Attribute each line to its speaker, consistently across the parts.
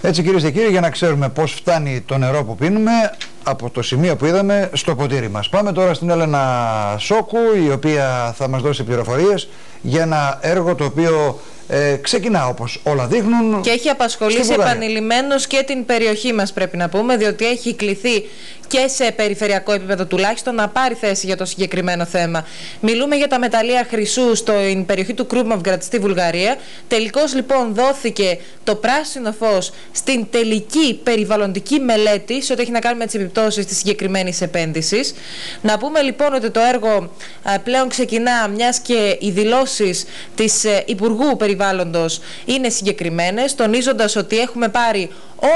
Speaker 1: Έτσι, κυρίες και κύριοι, για να ξέρουμε πώς φτάνει το νερό που πίνουμε από το σημείο που είδαμε στο ποτήρι μας. Πάμε τώρα στην Έλενα Σόκου, η οποία θα μας δώσει πληροφορίες για ένα έργο το οποίο ξεκινά, όπως όλα δείχνουν,
Speaker 2: και έχει απασχολήσει επανειλημμένως και την περιοχή μας, πρέπει να πούμε, διότι έχει κληθεί και σε περιφερειακό επίπεδο τουλάχιστον να πάρει θέση για το συγκεκριμένο θέμα. Μιλούμε για τα μεταλλεία χρυσού στην περιοχή του Κρούμοβγκρατ στη Βουλγαρία. Τελικώς λοιπόν δόθηκε το πράσινο φως στην τελική περιβαλλοντική μελέτη σε ό,τι έχει να κάνει με τις επιπτώσεις της συγκεκριμένης επένδυσης. Να πούμε λοιπόν ότι το έργο πλέον ξεκινά, μιας και οι δηλώσεις της Υπουργού Περιβάλλοντος είναι συγκεκριμένες, τονίζοντας ότι έχουμε πάρει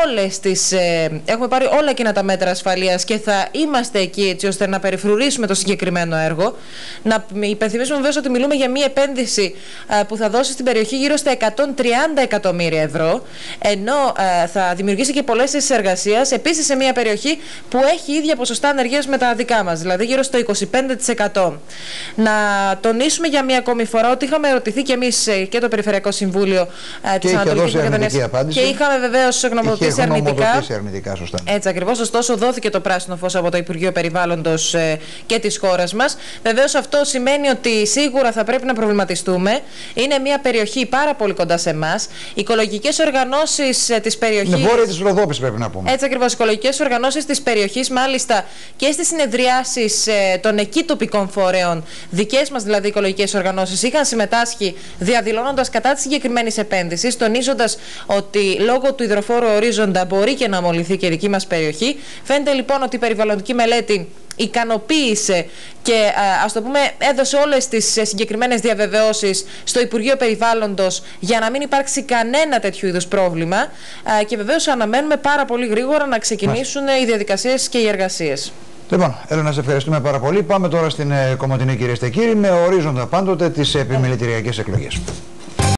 Speaker 2: όλα εκείνα τα μέτρα ασφαλείας και θα είμαστε εκεί έτσι ώστε να περιφρουρήσουμε το συγκεκριμένο έργο. Να υπενθυμίσουμε βέβαια ότι μιλούμε για μια επένδυση που θα δώσει στην περιοχή γύρω στα 130 εκατομμύρια ευρώ, ενώ θα δημιουργήσει και πολλές θέσεις εργασίας, επίσης σε μια περιοχή που έχει ίδια ποσοστά ανεργίας με τα δικά μας, δηλαδή γύρω στο 25%. Να τονίσουμε για μια ακόμη φορά ότι είχαμε ερωτηθεί και εμείς και το Περιφερειακό Συμβούλιο της Ανατολικής Μακεδονίας και είχαμε βεβαίως γνωμοδοτήσει αρνητικά. Έτσι ακριβώς, ωστόσο δόθηκε το πράσινο φως από το Υπουργείο Περιβάλλοντος και της χώρας μας. Βεβαίως αυτό σημαίνει ότι σίγουρα θα πρέπει να προβληματιστούμε. Είναι μια περιοχή πάρα πολύ κοντά σε εμάς. Οι οικολογικές οργανώσεις της περιοχής.
Speaker 1: Είναι βόρεια της Ροδόπης, πρέπει να πούμε.
Speaker 2: Έτσι ακριβώς. Οι οικολογικές οργανώσεις της περιοχής, μάλιστα και στις συνεδριάσεις των εκεί τοπικών φορέων, δικές μας δηλαδή οικολογικές οργανώσεις, είχαν συμμετάσχει διαδηλώνοντας κατά της συγκεκριμένης επένδυσης, τονίζοντας ότι λόγω του υδροφόρου ορίζοντα μπορεί και να αμολυνθεί και η δική μας περιοχή. Φαίνεται λοιπόν ότι η περιβαλλοντική μελέτη ικανοποίησε και ας το πούμε έδωσε όλες τις συγκεκριμένες διαβεβαιώσεις στο Υπουργείο Περιβάλλοντος για να μην υπάρξει κανένα τέτοιου είδους πρόβλημα και βεβαίως αναμένουμε πάρα πολύ γρήγορα να ξεκινήσουν οι διαδικασίες και οι εργασίες.
Speaker 1: Λοιπόν, Έλενα, σε ευχαριστούμε πάρα πολύ. Πάμε τώρα στην Κομοτηνή, κυρίες και κύριοι, με ορίζοντα πάντοτε τις επιμελητηριακές εκλογές.